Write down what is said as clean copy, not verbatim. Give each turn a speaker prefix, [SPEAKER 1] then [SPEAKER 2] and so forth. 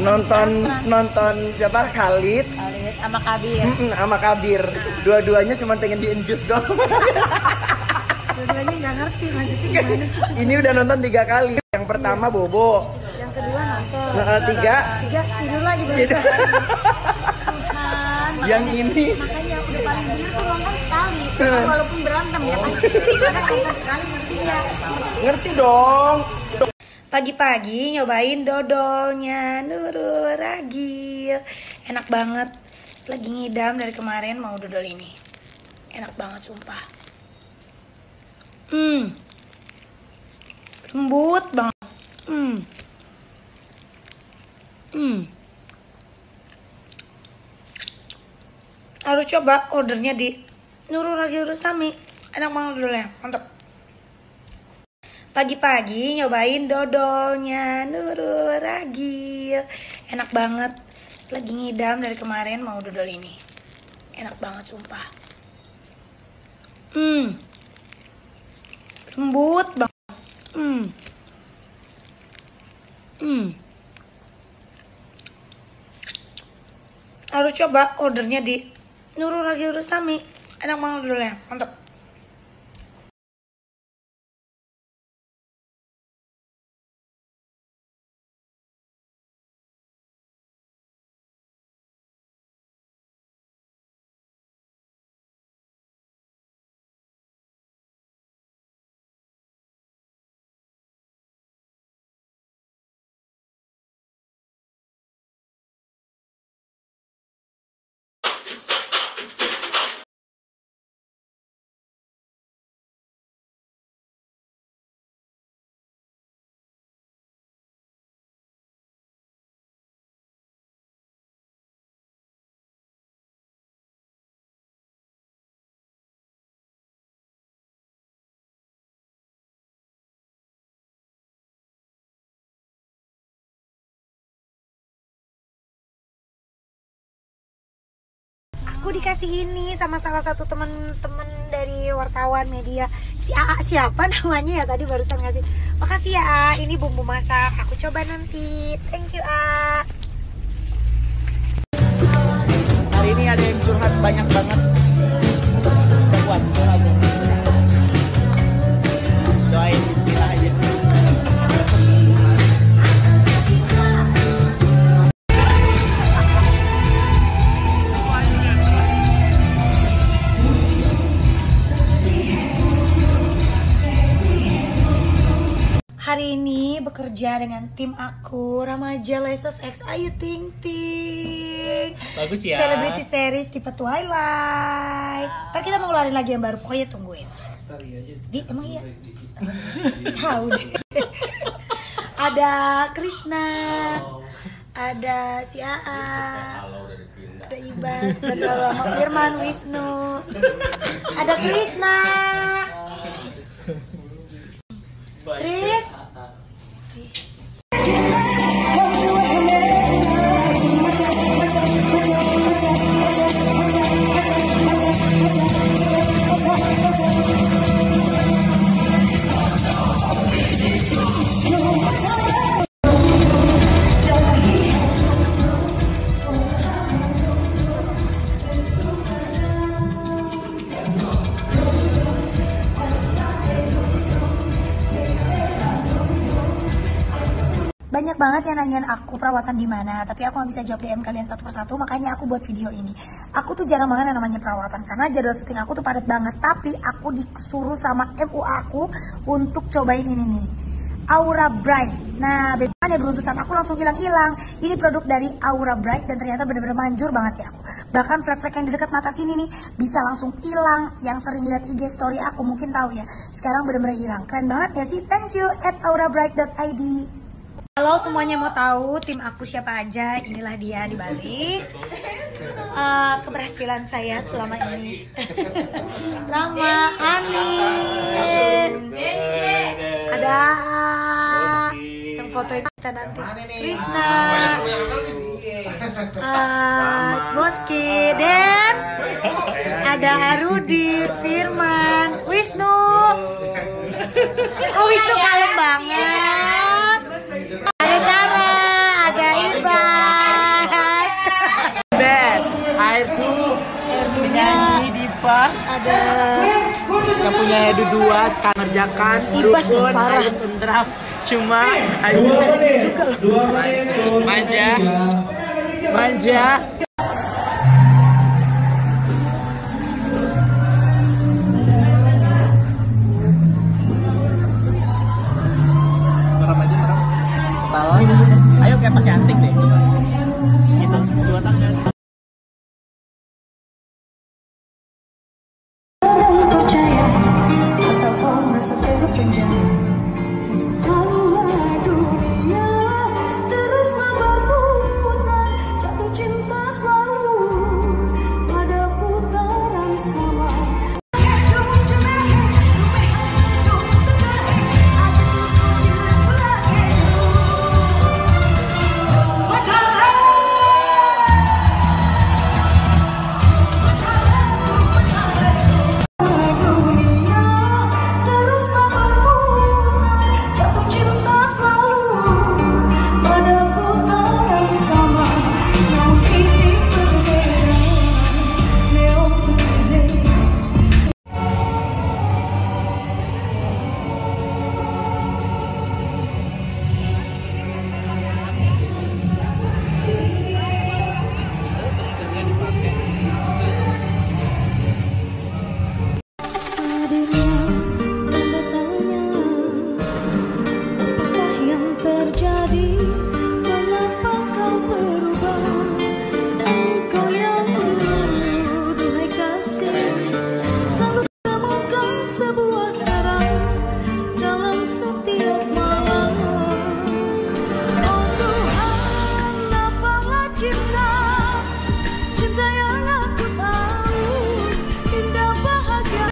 [SPEAKER 1] nonton siapa? Khalid
[SPEAKER 2] sama Kabir.
[SPEAKER 1] Sama Kabir. Dua-duanya cuma pengen di-infuse doang.
[SPEAKER 2] Dua-duanya nggak ngerti maksudnya gimana sih.
[SPEAKER 1] Ini udah nonton 3 kali. Yang pertama Bobo.
[SPEAKER 2] Yang kedua nonton.
[SPEAKER 1] Tiga
[SPEAKER 2] tidur lagi baru. Tuhan.
[SPEAKER 1] Yang ini.
[SPEAKER 2] Makanya aku udah paling bener tuh nonton sekali. Walaupun berantem ya kan. Nonton sekali ngerti ya.
[SPEAKER 1] Ngerti dong.
[SPEAKER 2] Pagi-pagi nyobain dodolnya Nurul Ragil. Enak banget. Lagi ngidam dari kemarin mau dodol ini. Enak banget sumpah. Lembut banget. Harus coba ordernya di Nurul Ragil Rusami. Enak banget dodolnya, mantap. Pagi-pagi nyobain dodolnya Nurul Ragil. Enak banget. Lagi ngidam dari kemarin mau dodol ini. Enak banget sumpah. Lembut banget. Harus coba ordernya di Nurul Ragil Rusami. Enak banget dodolnya, mantap. Aku dikasih ini sama salah satu teman-teman dari wartawan media. Si AA siapa namanya ya tadi barusan ngasih. Makasih ya A, ini bumbu masak. Aku coba nanti. Thank you A.
[SPEAKER 1] Hari ini ada yang curhat banyak banget. Udah puas, aja. Doain bismillah aja.
[SPEAKER 2] Hari ini bekerja dengan tim aku, Remaja Leses X Ayu Ting Ting.
[SPEAKER 1] Bagus ya.
[SPEAKER 2] Celebrity series tipe Twilight. Ntar kita mau ngeluarin lagi yang baru, pokoknya tungguin. Di, emang iya? Tahu deh. Ada Krisna, ada si AA, ada Ibas, ada Rama Firman, Wisnu, ada Krisna. Chris. Banyak banget yang nanyain aku perawatan di mana, tapi aku nggak bisa jawab DM kalian satu persatu, makanya aku buat video ini. Aku tuh jarang banget yang namanya perawatan, karena jadwal syuting aku tuh padat banget, tapi aku disuruh sama MUA aku untuk cobain ini nih, Aura Bright. Nah, biasanya beruntusan aku langsung hilang-hilang. Ini produk dari Aura Bright dan ternyata bener-bener manjur banget ya aku. Bahkan flek-flek yang di dekat mata sini nih bisa langsung hilang. Yang sering lihat IG story aku mungkin tahu ya. Sekarang bener-bener hilang. Keren banget ya sih? Thank you at aurabright.id. Kalau semuanya mau tahu tim aku siapa aja, inilah dia di balik keberhasilan saya selama ini. Rama, Ani, ada yang fotoin kita nanti, Krisna, Boski, dan ada Arudi, Firman, Wisnu. Oh, Wisnu kalem banget. Ada Sarah, ada Iba.
[SPEAKER 1] tugasnya dua sekarang ngerjakan.
[SPEAKER 2] Ibas nih,
[SPEAKER 1] Rukun,
[SPEAKER 2] parah.
[SPEAKER 1] Ayu tentrem. Cuma Ayu juga manja. Manja. Ayo kayak pakai anting deh.